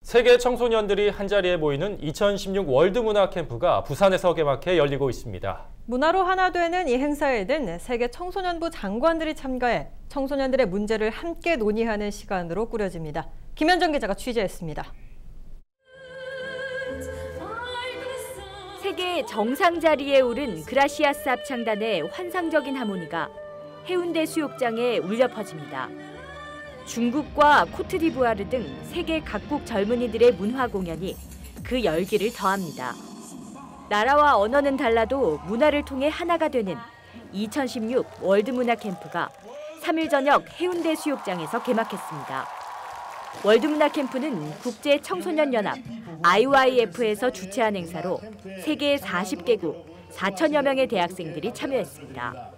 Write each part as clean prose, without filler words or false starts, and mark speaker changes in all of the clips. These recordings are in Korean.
Speaker 1: 세계 청소년들이 한자리에 모이는 2016 월드문화 캠프가 부산에서 개막해 열리고 있습니다.
Speaker 2: 문화로 하나 되는 이 행사에는 세계 청소년부 장관들이 참가해 청소년들의 문제를 함께 논의하는 시간으로 꾸려집니다. 김현정 기자가 취재했습니다.
Speaker 3: 세계 정상 자리에 오른 그라시아스 합창단의 환상적인 하모니가 해운대 수욕장에 울려 퍼집니다. 중국과 코트디부아르 등 세계 각국 젊은이들의 문화 공연이 그 열기를 더합니다. 나라와 언어는 달라도 문화를 통해 하나가 되는 2016 월드문화 캠프가 3일 저녁 해운대 수욕장에서 개막했습니다. 월드문화 캠프는 국제청소년연합 IYF에서 주최한 행사로 세계 40개국 4천여 명의 대학생들이 참여했습니다.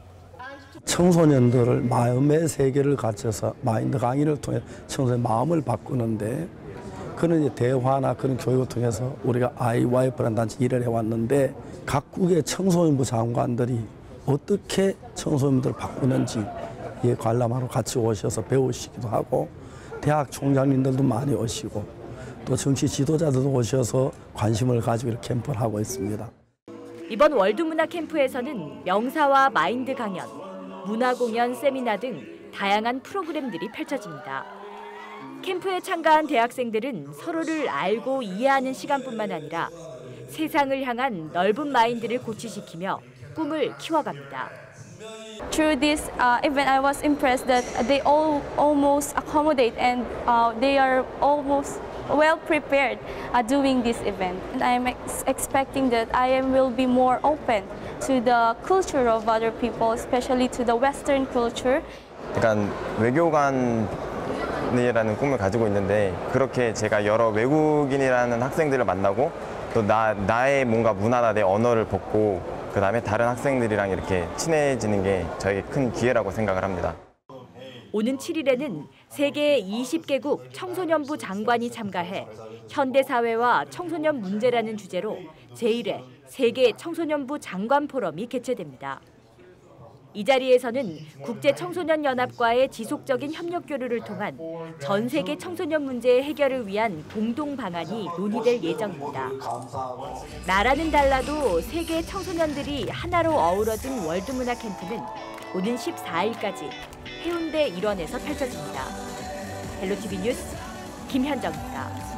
Speaker 4: 청소년들을 마음의 세계를 갖춰서 마인드 강의를 통해 청소년 마음을 바꾸는데 그런 이제 대화나 그런 교육을 통해서 우리가 IYF라는 단체 일을 해왔는데 각국의 청소년부 장관들이 어떻게 청소년들을 바꾸는지 관람하러 같이 오셔서 배우시기도 하고 대학 총장님들도 많이 오시고 또 정치 지도자들도 오셔서 관심을 가지고 이렇게 캠프를 하고 있습니다.
Speaker 3: 이번 월드문화 캠프에서는 명사와 마인드 강연, 문화공연, 세미나 등 다양한 프로그램들이 펼쳐집니다. 캠프에 참가한 대학생들은 서로를 알고 이해하는 시간뿐만 아니라 세상을 향한 넓은 마인드를 고취시키며 꿈을 키워갑니다.
Speaker 5: Through this event, I was impressed that they all almost accommodate and they are almost well prepared doing this event. And I'm expecting that I will be more open to the culture of other people, especially to the Western culture.
Speaker 6: 약간 외교관이라는 꿈을 가지고 있는데 그렇게 제가 여러 외국인이라는 학생들을 만나고 또 나의 뭔가 문화나 내 언어를 벗고 그다음에 다른 학생들이랑 이렇게 친해지는 게 저에게 큰 기회라고 생각을 합니다.
Speaker 3: 오는 7일에는 세계 20개국 청소년부 장관이 참가해 현대사회와 청소년 문제라는 주제로 제1회 세계 청소년부 장관 포럼이 개최됩니다. 이 자리에서는 국제청소년연합과의 지속적인 협력 교류를 통한 전 세계 청소년 문제의 해결을 위한 공동 방안이 논의될 예정입니다. 나라는 달라도 세계 청소년들이 하나로 어우러진 월드문화 캠프는 오는 14일까지 해운대 일원에서 펼쳐집니다. 헬로티비 뉴스 김현정입니다.